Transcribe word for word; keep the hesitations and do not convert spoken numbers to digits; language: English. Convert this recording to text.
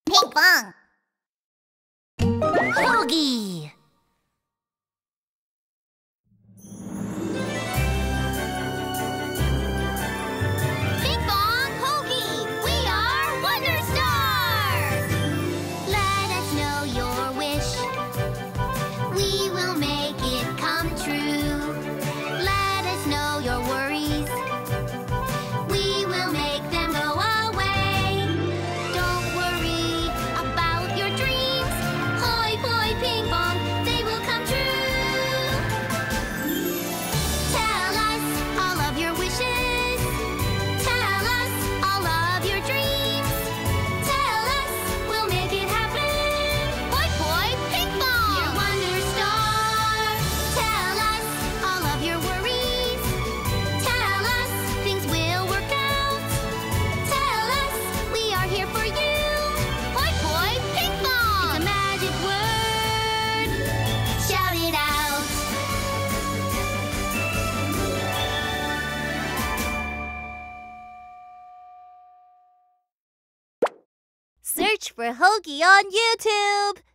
Pinkfong Hogi. Pinkfong Hogi, we are Wonderstar. Let us know your wish. We will make it come true. Let us know your worries. We will make them go away. Don't worry about your dreams. Hoi Poi Pinkfong, they will come true. Tell us all of your wishes. Tell us all of your dreams. Tell us, we'll make it happen. Hoi Poi Pinkfong, your Wonderstar. Tell us all of your worries. Tell us things will work out. Tell us we are here for you. Hoi Poi Pinkfong. It's a magic word. Shout it out. Search for Hogi on YouTube.